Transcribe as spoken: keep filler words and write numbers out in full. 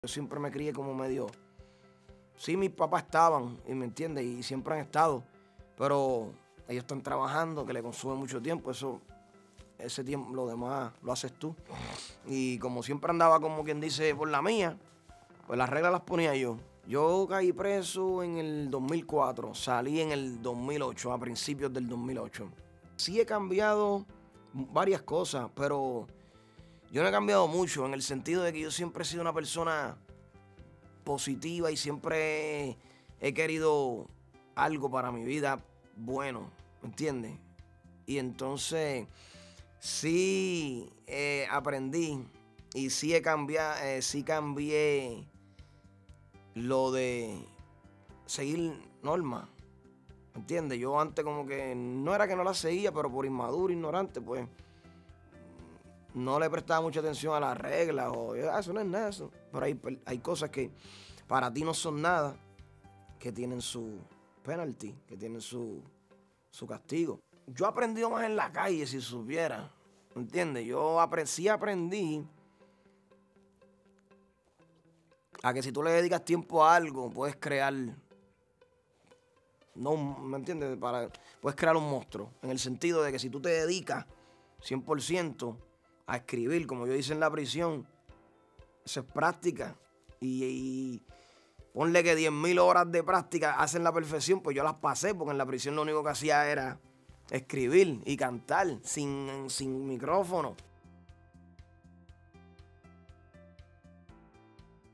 Yo siempre me crié como medio... Sí, mis papás estaban, y me entiendes, y siempre han estado, pero ellos están trabajando, que le consume mucho tiempo, eso, ese tiempo, lo demás lo haces tú. Y como siempre andaba, como quien dice, por la mía, pues las reglas las ponía yo. Yo caí preso en el dos mil cuatro, salí en el dos mil ocho, a principios del dos mil ocho. Sí he cambiado varias cosas, pero yo no he cambiado mucho en el sentido de que yo siempre he sido una persona positiva y siempre he querido algo para mi vida bueno, ¿me entiendes? Y entonces sí eh, aprendí y sí he cambiado, eh, sí cambié lo de seguir normas, ¿me entiendes? Yo antes como que no era que no las seguía, pero por inmaduro, ignorante, pues no le prestaba mucha atención a las reglas o ah, eso no es nada eso. Pero hay, hay cosas que para ti no son nada, que tienen su penalty, que tienen su, su castigo. Yo he aprendido más en la calle, si supiera, ¿entiendes? Yo aprend, sí aprendí a que si tú le dedicas tiempo a algo, puedes crear, no, ¿me entiendes? Para, puedes crear un monstruo, en el sentido de que si tú te dedicas cien por ciento a escribir, como yo hice en la prisión, eso es práctica. Y, y ponle que diez mil horas de práctica hacen la perfección, pues yo las pasé, porque en la prisión lo único que hacía era escribir y cantar sin, sin micrófono.